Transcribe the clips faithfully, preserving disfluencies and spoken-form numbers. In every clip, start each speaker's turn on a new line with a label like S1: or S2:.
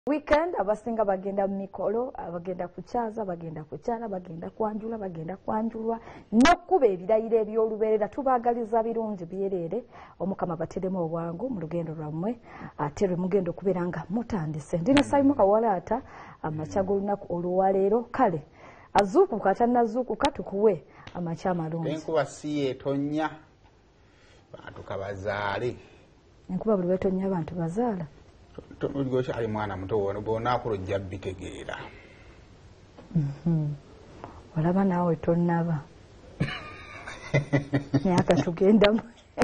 S1: Weekend abasinga bagenda mu mikolo, abagenda kuchaza, bagenda kuchana, bagenda kwanjula, bagenda kwanjulwa n'okkuba ebirayiro eby'olubeerera. Tubaagaliza birungi byerere omukama bateremu obwangu mu lugendo lwammwe ate lwe mugenda okubeera nga mutandise. Ndina Saimu Kawalaata amacha g'olunaku olwaleero kale azuukuka atannazuukuka tukuwe amacha amalungi.
S2: Enkuba si yeetonnya bantu kabazaale.
S1: Enkuba buli weetonnya abantu bazaala.
S2: Tuligocha ali mwana muto wona bona akulojja bitegeera.
S1: Mhm. Walaba nawe tonnaba. Myaka tugenda.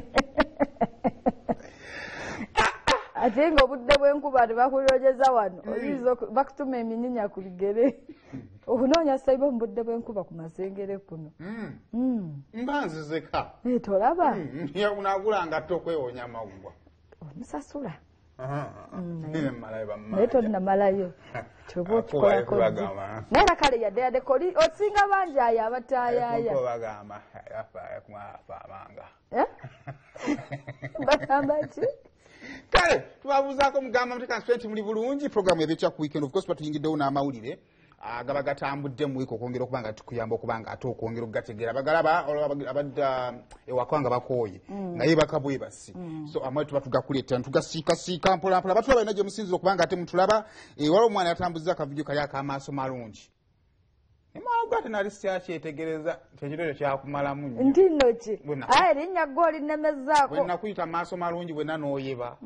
S1: Ate nga obudde bw'enkuba tebakulojeza wano. Oyizo bakutuma eminyinya ku bigere. Okunoonya Saiba mu budde bw'enkuba ku masengere kuno.
S2: Mm.
S1: Mm.
S2: Mbanzizeka.
S1: Eh tolaba.
S2: Mm. Ya unagulanga tokwewonya magwa.
S1: Omusasula.
S2: Aha. Nne malayo bamma.
S1: Neto na malayo. Chobo tukola ko. Nera kale ya de koli osinga banja aya abatayaya.
S2: Ko bagamba yafa yakuma afa amanga.
S1: Eh? Bagamba ki?
S2: Kale tubabuzaako mugamba muteka straight muri bulungi program ebecha ku weekend of course patuyingiddewo n'amawulire. Agaba gatambudde mu wiko okongera okubanga tukuyamba okubanga ate okongera okugategeera bagalaba abadda ewakwanga bakooye naye bakabwe basi so amwe tuba tugakuleeta tugasiika siika mpola mpola batulaba ina gye musinzira okubanga ate mutulaba waliwo omwana yatambuza akavidiyo kali akamaaso malungi emawuga ate nali sikyategereza kyekirero kyakumalamu nnyo
S1: ndi nno ki aye erinnya goli nnemezaako
S2: bwe nakuyita maaso malungi bwenna n'oyeba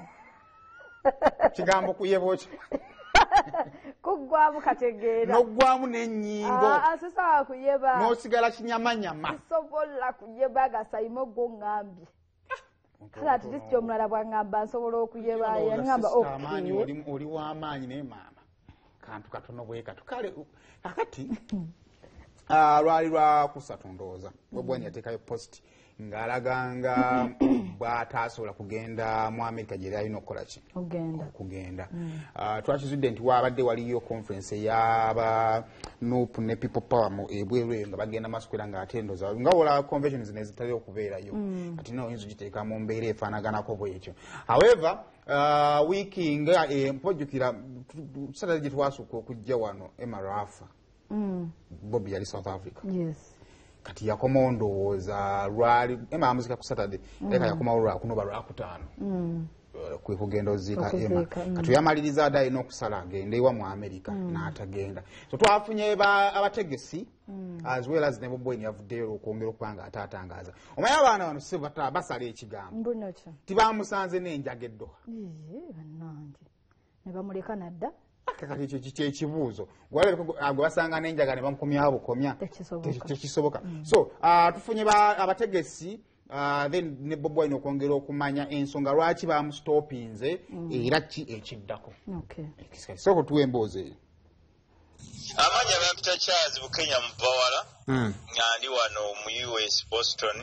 S2: kigambo kuyeba oki
S1: kugwamu kategeera
S2: nogwamu n'ennyingo
S1: asisawa kuyeba
S2: n'osigala kinyamanyama
S1: sobola kuyeba gasayimo gwo ngambye kale ati kisyo omulala bwangamba nsobola okuyeba yangamba
S2: amaanyi oli oli w'amaanyi naye maama kantu katono bwe katu kale akati lwali lwa kusatu ndowooza bwebwani yateekayo post ng'alaganga bw'ataasobola kugenda mu Amerika gye yalina okukola ki
S1: kugenda
S2: kugenda twakizudde nti waabadde waliyo conference ey'aba Nuupu ne People Power mu ebweru eyo nga bagenda Masquerade ng'ate ndowooza nga wola convention zino ezitali okubeerayo kati no oyinza ogiteeka mu mbeera efaanaganako bw'ekyo however wiiki nga mpojjukira Saturday gye twasooka okujja wano Emma Rafa Bobi yali South Africa
S1: yes
S2: kati yakoma ndowooza lwali ema muzika ku Saturday eka yakoma lwakuno balwakutaano kwe kugenda oziika Emma kati yamaliriza addayo n'okusala agende ewa mu Amerika n'atagenda so twafunye abategesi as well as ne Bobi yavuddeyo okwongera okubanga atatangaza omanyi abaana bano si basala ekigambo tibamusanze n'enjaga eddoha
S1: bannange ne bamuleka nadda
S2: kati ekyo kyekibuuzo gwe basanga n'enjaga ne bamukomyawo bukomya tekisoboka so tufunye abategesi then ne Bobi Wine okwongera okumanya ensonga lwaki bamusitopinze era ki ekiddako soko tuwa emboozi eyo
S3: amanya Peter Charles Bukenya Mubawala ng'andi wano mu U S Boston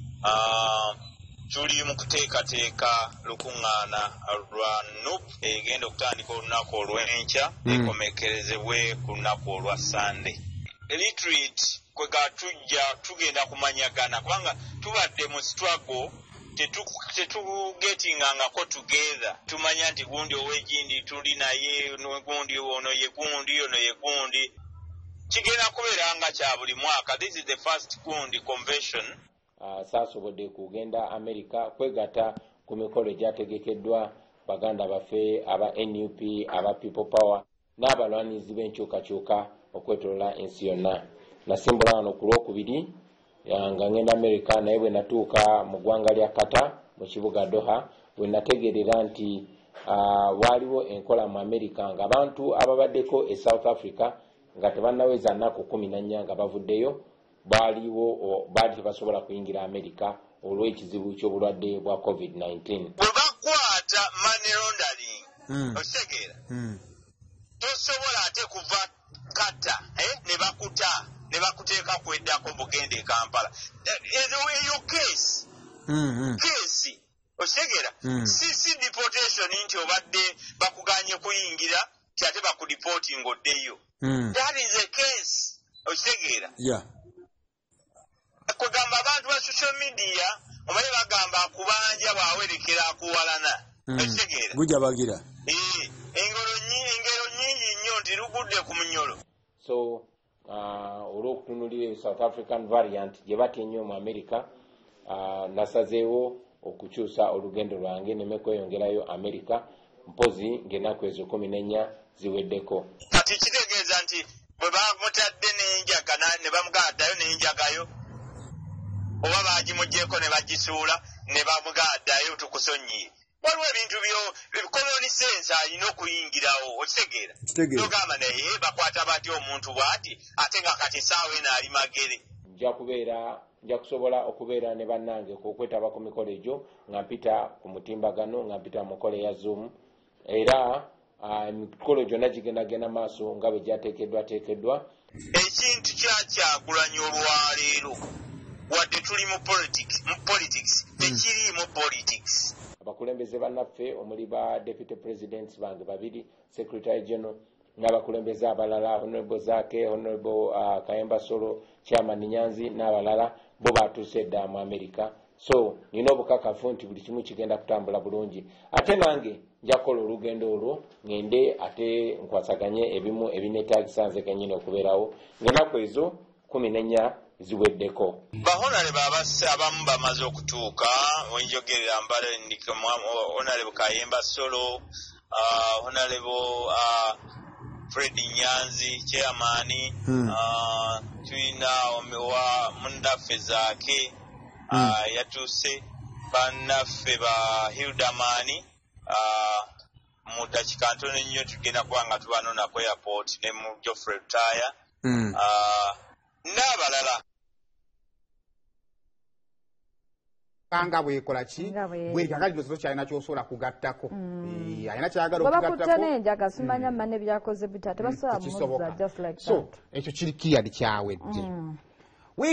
S3: tuli mu kuteekateeka lukuŋŋaana lwa Nuupu egenda okutandika olunaku olw'enkya ekomekerezebwe ku lunaku olwa Sande. Retreat kwe gatujja tugenda kumanyagana kubanga tubadde mu struggle tetugetingangako together tumanya nti gundi ow'egindi tuli naye gundi ono ye gundi ono ye gundi kigenda kubeera nga kya buli mwaka. This is the first gundi convention.
S4: Uh, saasobodde kugenda Amerika kwegata ku mikolo egyategekeddwa baganda baffe aba N U P aba People Power n'abalwanizi b'enkyukakyuka okwetolola ensi yonna. Nasimbula wano ku lwokubiri nga ngenda Amerika naye bwe natuuka mu ggwanga lya Kata mu kibuga Doha bwe nategerera nti uh, waliwo enkola mu Amerika ng'abantu ababaddeko e South Africa nga tebannaweza nnaku kumi na nnya nga bavuddeyo baliwo baali tebasobola kuyingira Amerika olw'ekizibu ky'obulwadde bwa COVID nineteen.
S3: Bwe bakwata money laundering otegeera tosobola ate kuva Kata ne bakuta ne bakuteeka kweddako bugende e Kampala eyo keesi keesi otegeera si deportation nti obadde bakuganye kuyingira kyate bakudipooti ng'oddeyo. That is a case otegeera kugamba abantu ba social media omanyi bagamba akubanja bwawerekera akuwalana otegeera
S5: gujabagira
S3: eh engero nyingi nnyo nti lugudde ku munyolo.
S4: So uh, olw'okutunulira South African variant gye batya ennyo mu Amerika, uh, nasazeewo okukyusa olugendo lwange neme kweyongerayo Amerika mpozi ng'ennaku ezo kumi n'ennya ziweddeko.
S3: Kati kitegeeza nti bwe bamutadde n'enjaga ne bamugaaddayo n'enjagayo oba baagimuggyeko ne bagisuula ne bamugaaddayo tukusonyiye. Waliwo ebintu byo common sense alina okuyingirawo okitegeera. Togamba naye bakwata batya omuntu bw'ati ate nga kati essaawa eno ali magere.
S4: Nja kubeera nja kusobola okubeera ne bannange okwetaba ku mikolo egyo nga mpita ku mutimbagano nga mpita mu mikolo ya Zoom era emikolo gyonna gigendagenda maaso nga bwe gyateekeddwateekeddwa.
S3: Ekintu kyakyagulanya olwaleero wadde tuli mu politics tekiriimu politics.
S4: Abakulembeze bannaffe omuli ba deputy presidents bange babiri, secretary general n'abakulembeze abalala honorable Zake, honorable uh, Kayemba Solo, chairman Nyanzi n'abalala bo batuuse dda mu Amerika. So nina obukakafu nti buli kimu kigenda kutambula bulungi. Ate nange nja kukola olugendo olwo ngende ate nkwasaganye ebimu ebineetaagisa nze kennyini okubeerawo ng'ennaku ezo kumi n'ennya ziweddeko.
S3: Bahonale babase abamu bamaze okutuuka wenjogerera mbale Honorable Kayemba Solo, uh, Honorable uh, Fred Nyanzi chairman, hmm. uh, tuina wa Mundaffe Zake uh, hmm. yatuse bannaffe ba Hildamani uh, mu dakika ntono nnyo tugenda kubanga tubanona ku airport ne mu Geoffrey Taya hmm. uh, n'abalala
S2: kanga bwekola ki bwe kakali dozo kyalina kyosobola kugattako eh alina kyagala okugattako
S1: baba kutane njaga simanya manne byakoze bitate basobola muzza just like that.
S2: So ekyo kiri kiyadi kyawedde